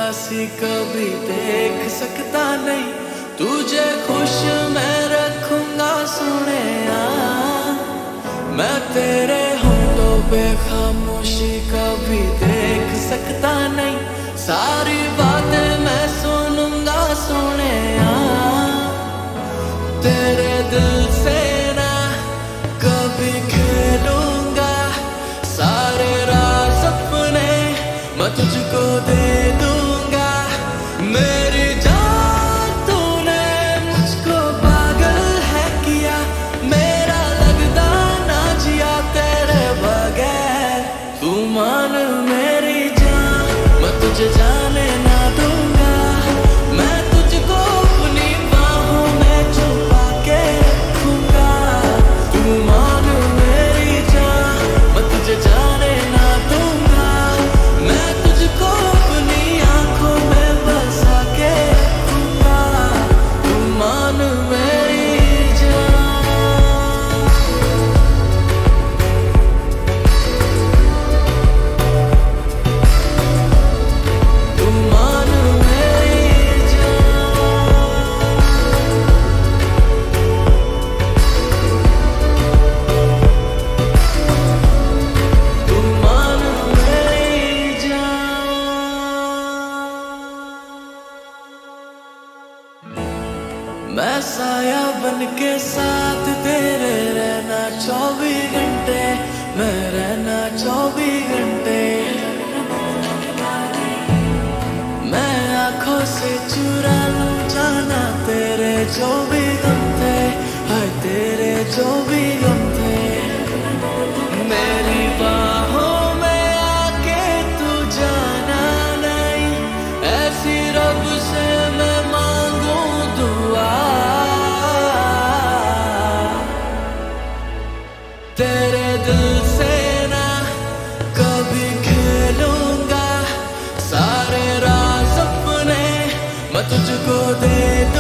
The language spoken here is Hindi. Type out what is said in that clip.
उदासी कभी देख सकता नहीं, तुझे खुश मैं रखूंगा सुनेया। मैं तेरे होठों पे खामोशी कभी देख सकता नहीं, सारी बातें मैं सुनूंगा सुनेया। तेरे दिल से ना कभी खेलूंगा, सारे राज अपने मैं तुझको दे दूंगा। मेरी जान तूने मुझको पागल है किया, मेरा लगता ना जिया तेरे बगैर। तू मान मेरी जान, मैं तुझे जाने ना दूंगा। मैं तुझको अपनी बाहों में छुपा के रखूंगा। तू मान मेरी जान, मैं तुझे जाने ना दूंगा। मैं तुझको अपनी आंखों में बसा के रखूंगा। तू मान मेरी जान, तू मान मेरी जान, तू मान मेरी जान। मैं साया बन के साथ तेरे रहना 24 घंटे, मैं रहना 24 घंटे। मैं आंखों से चुरा लूं जाना तेरे जो भी गम थे, हाय तेरे जो भी गम थे। मेरी बाहों में आके तू जाना नहीं, ऐसी रब से मैं मांगू दुआ। तेरे दिल से ना कभी खेलूंगा, सारे राज अपने मैं तुझको दे